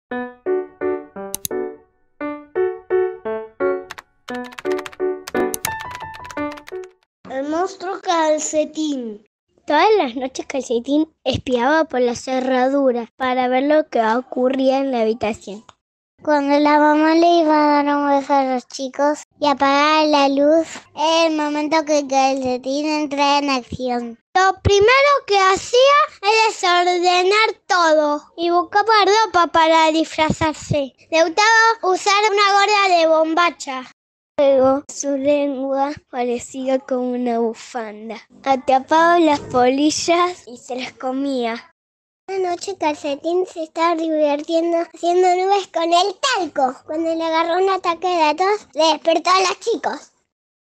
El monstruo Calcetín. Todas las noches Calcetín espiaba por la cerradura para ver lo que ocurría en la habitación. Cuando la mamá le iba a dar un beso a los chicos y apagar la luz, era el momento que Calcetín entraba en acción. Lo primero que hacía era desordenar todo y buscaba ropa para disfrazarse. Le gustaba usar una gorra de bombacha. Luego su lengua parecía como una bufanda. Atrapaba las polillas y se las comía. Una noche Calcetín se estaba divirtiendo haciendo nubes con el talco. Cuando le agarró un ataque de tos, le despertó a los chicos.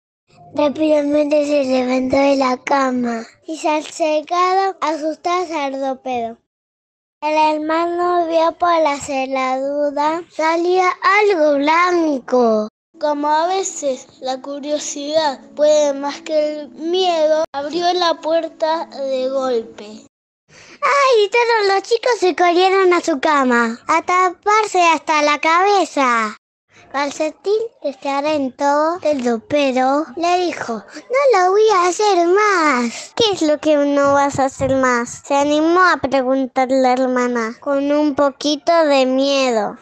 Rápidamente se levantó de la cama y se acercado asustado a Sardopedo. El hermano vio por la cerradura salía algo blanco. Como a veces la curiosidad puede más que el miedo, abrió la puerta de golpe. ¡Ay! Todos los chicos se corrieron a su cama, a taparse hasta la cabeza. Calcetín, desatento del pero le dijo, no lo voy a hacer más. ¿Qué es lo que no vas a hacer más? Se animó a preguntar la hermana, con un poquito de miedo.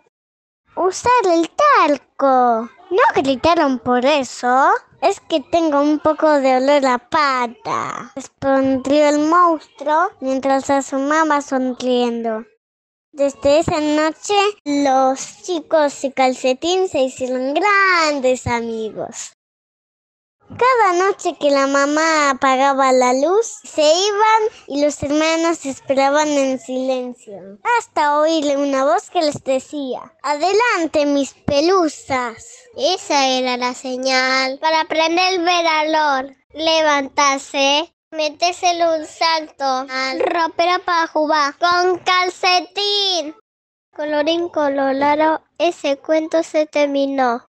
Usar el talco. ¿No gritaron por eso? Es que tengo un poco de olor a pata, respondió el monstruo mientras asomaba sonriendo. Desde esa noche, los chicos y Calcetín se hicieron grandes amigos. Cada noche que la mamá apagaba la luz, se iban y los hermanos esperaban en silencio, hasta oírle una voz que les decía, «¡Adelante, mis pelusas!». Esa era la señal para aprender el valor, levantarse, metérselo un salto al ropero para jugar con Calcetín. Colorín colorado, ese cuento se terminó.